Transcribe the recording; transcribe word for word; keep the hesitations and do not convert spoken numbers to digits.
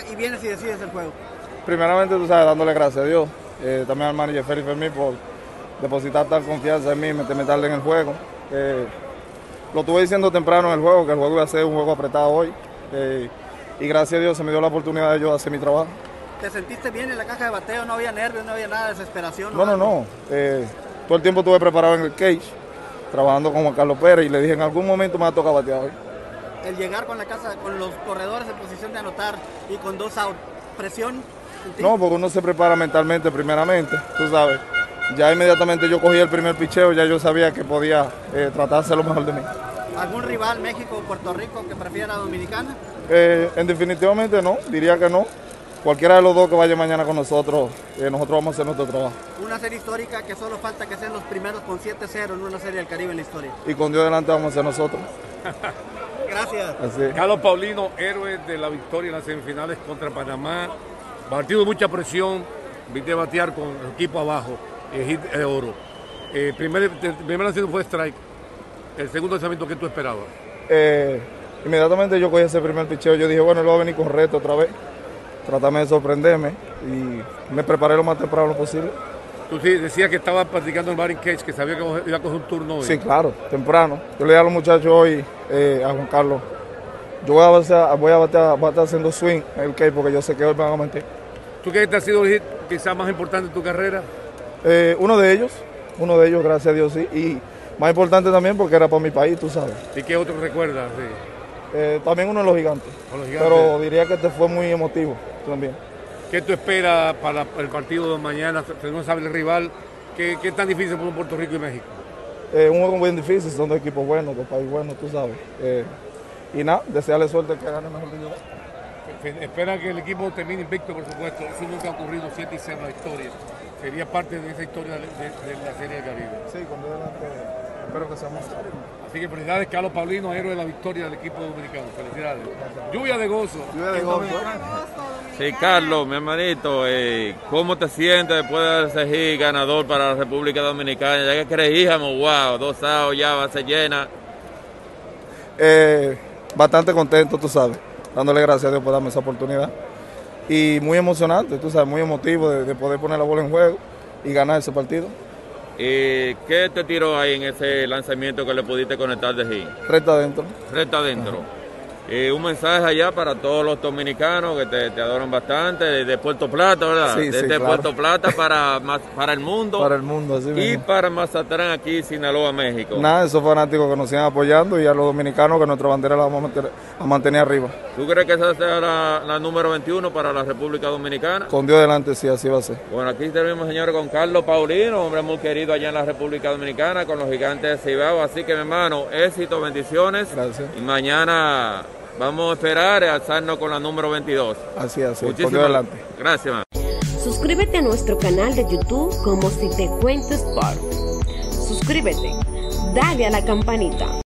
y vienes y decides el juego? Primeramente, tú sabes, dándole gracias a Dios, eh, también al manager Félix Fermín por depositar tal confianza en mí, meterme tarde en el juego. Eh, lo estuve diciendo temprano en el juego, que el juego iba a ser un juego apretado hoy, eh, y gracias a Dios se me dio la oportunidad de yo hacer mi trabajo. ¿Te sentiste bien en la caja de bateo? ¿No había nervios, no había nada de desesperación? No, no, no. Eh, todo el tiempo estuve preparado en el cage, trabajando con Juan Carlos Pérez, y le dije en algún momento me va a tocar batear hoy. El llegar con la casa, con los corredores en posición de anotar y con dos out, ¿presión? No, porque uno se prepara mentalmente primeramente, tú sabes. Ya inmediatamente yo cogí el primer picheo, ya yo sabía que podía eh, tratarse lo mejor de mí. ¿Algún rival, México o Puerto Rico, que prefiera a Dominicana? Eh, en definitivamente no, diría que no. Cualquiera de los dos que vaya mañana con nosotros, eh, nosotros vamos a hacer nuestro trabajo. Una serie histórica que solo falta que sean los primeros con siete cero en una serie del Caribe en la historia. Y con Dios delante vamos a ser nosotros. Gracias. Así es. Carlos Paulino, héroe de la victoria en las semifinales contra Panamá. Partido de mucha presión, viste batear con el equipo abajo, el hit de oro. El primer, el primer lanzamiento fue strike. El segundo lanzamiento, ¿qué tú esperabas? Eh, inmediatamente yo cogí ese primer picheo, yo dije, bueno, él va a venir con reto otra vez. Tratame de sorprenderme y me preparé lo más temprano posible. Tú sí decías que estabas practicando el batting cage, que sabía que iba a coger un turno hoy. Sí, claro, temprano. Yo le dije a los muchachos hoy, eh, a Juan Carlos, yo voy a batear, voy a batear, batear haciendo swing en el cage porque yo sé que hoy me van a meter. ¿Tú crees que este ha sido el hit quizás más importante de tu carrera? Eh, uno de ellos, uno de ellos, gracias a Dios, sí. Y más importante también porque era para mi país, tú sabes. ¿Y qué otro recuerdas? Sí. Eh, también uno de los gigantes. Con los gigantes. Pero diría que este fue muy emotivo también. ¿Qué tú esperas para el partido de mañana? No sabe el rival. ¿Qué, qué tan difícil por Puerto Rico y México? Eh, un juego muy difícil, son dos equipos buenos, dos países buenos, tú sabes. Eh, y nada, desearle suerte que gane mejor que yo. Espera que el equipo termine invicto, por supuesto. Eso nunca ha ocurrido, siete y cero en la historia. Sería parte de esa historia de, de, de la Serie del Caribe. Sí, con Dios delante, espero que seamos. Así que felicidades, Carlos Paulino, héroe de la victoria del equipo dominicano. Felicidades. Lluvia de gozo. Lluvia de gozo. Sí, Carlos, mi hermanito, eh, ¿cómo te sientes después de haber sido ganador para la República Dominicana? Ya que creíamos, wow, dos outs ya va a ser llena. Eh, bastante contento, tú sabes, dándole gracias a Dios por darme esa oportunidad. Y muy emocionante, tú sabes, muy emotivo de, de poder poner la bola en juego y ganar ese partido. ¿Y qué te tiró ahí en ese lanzamiento que le pudiste conectar de hit? Recta adentro. Recta adentro. Eh, un mensaje allá para todos los dominicanos que te, te adoran bastante, desde Puerto Plata, ¿verdad? Sí, desde sí, claro. Puerto Plata para, para el mundo. Para el mundo, así Y mismo. para Mazatlán, aquí, Sinaloa, México. Nada, esos fanáticos que nos siguen apoyando y a los dominicanos que nuestra bandera la vamos a mantener, a mantener arriba. ¿Tú crees que esa sea la, la número veintiuno para la República Dominicana? Con Dios delante, sí, así va a ser. Bueno, aquí tenemos, señores, con Carlos Paulino, hombre muy querido allá en la República Dominicana, con los gigantes de Cibao. Así que, mi hermano, éxito, bendiciones. Gracias. Y mañana vamos a esperar a alzarnos con la número veintidós. Así, así. Muchísimas Con Dios delante. Gracias, man. Suscríbete a nuestro canal de YouTube como Si Te Cuento Sport. Suscríbete, dale a la campanita.